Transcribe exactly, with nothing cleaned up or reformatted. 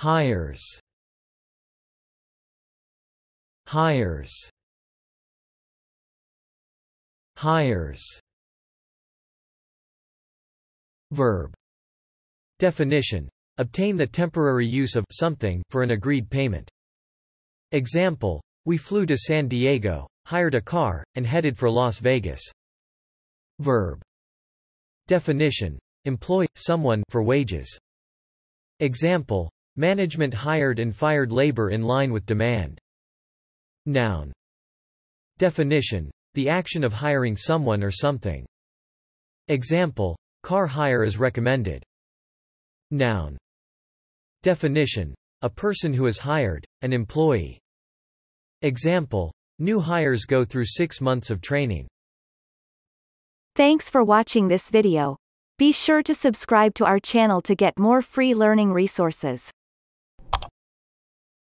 hires, hires, hires. Verb. Definition: obtain the temporary use of something for an agreed payment. Example: we flew to San Diego, hired a car, and headed for Las Vegas. Verb. Definition: employ someone for wages. Example: management hired and fired labor in line with demand. Noun. Definition: the action of hiring someone or something. Example: car hire is recommended. Noun. Definition: a person who is hired, an employee. Example: new hires go through six months of training. Thanks for watching this video. Be sure to subscribe to our channel to get more free learning resources.